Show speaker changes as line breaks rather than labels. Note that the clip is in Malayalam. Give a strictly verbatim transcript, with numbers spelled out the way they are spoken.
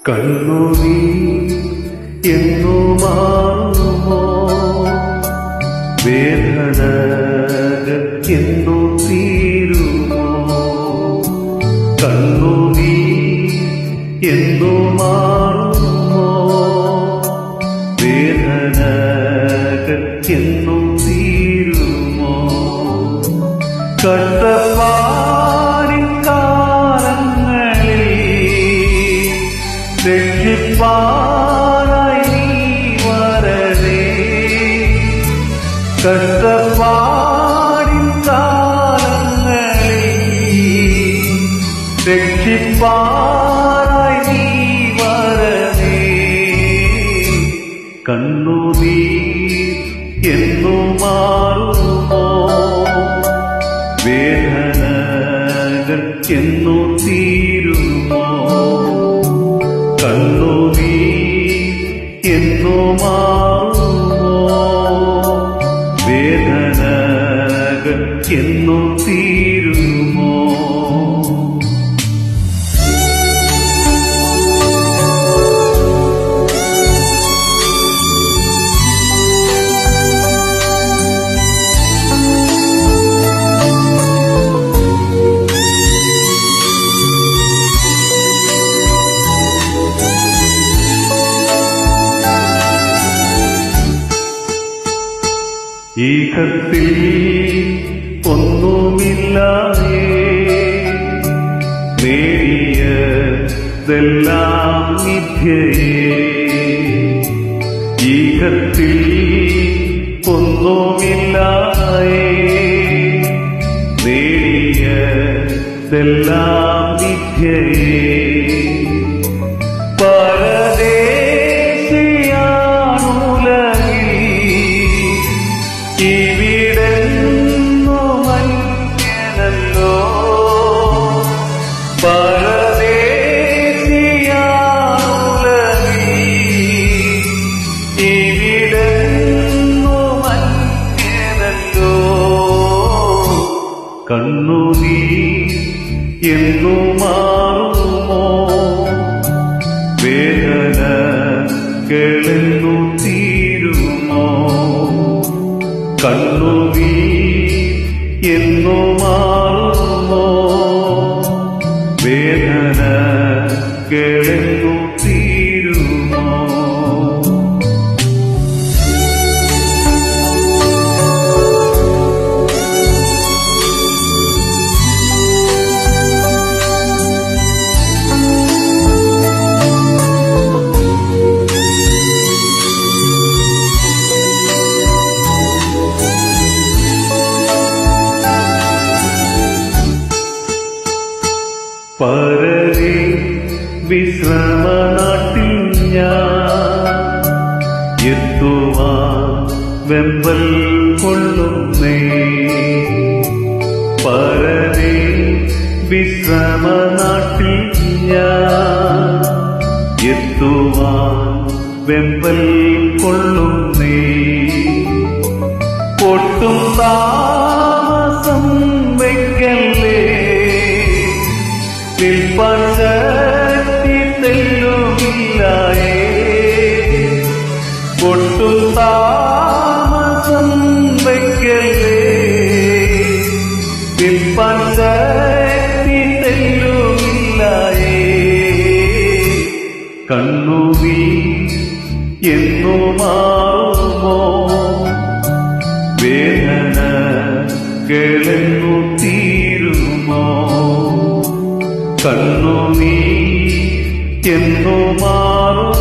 കണ്ണുനീർ എന്നു മാറുമോ, വേദനകൾ എന്നു തീരുമോ? കണ്ണുനീർ എന്നു മാറുമോ, വേദനകൾ എന്നു തീരുമോ? കഷ്ടപ്പാടിൻ കാലങ്ങളിൽ രക്ഷിപ്പാനായി നീ വരണേ. കഷ്ടപ്പാടിൻ കാലങ്ങളിൽ രക്ഷിപ്പാനായി നീ വരണേ. കണ്ണുനീർ എന്നു മാറുമോ, വേദനകൾ എന്നു തീരുമോ? കണ്ണുനീർ എന്നു മാറുമോ, വേദനകൾ എന്നു തീരുമോ? ഈ കത്തിൽ ഒന്നുമില്ലാതെ നേടിയതെല്ലാം മിഥ്യയേ. ഈ കത്തിൽ ഒന്നുമില്ലാതെ നേടിയതെല്ലാം മിഥ്യയേ. കണ്ണുനീർ എന്നു മാറുമോ, വേദനകളെന്നു തീരുമോ? കണ്ണുനീർ എന്നു മാറുമോ, വേദനകളെന്നു തീരുമോ? പരരെ വിശ്രമനാട്ടിൽ ഞാൻ എത്തുവാൻ വെമ്പൽ കൊള്ളുന്നേ. പരരെ വിശ്രമനാട്ടിൽ ഞാൻ എത്തുവാൻ വെമ്പൽ കൊള്ളുന്നേ. ഒട്ടും താമസം വയ്ക്കല്ലേ, നിൽപ്പാൻ ശക്തി തെല്ലുമില്ലായേ. ഒട്ടും താമസം വയ്ക്കല്ലേ, നിൽപ്പാൻ ശക്തി തെല്ലുമില്ലായേ. കണ്ണുനീർ എന്നു മാറുമോ, വേദനകളെന്നു തീരുമോ? കണ്ണുനീർ എന്നു മാറുമോ,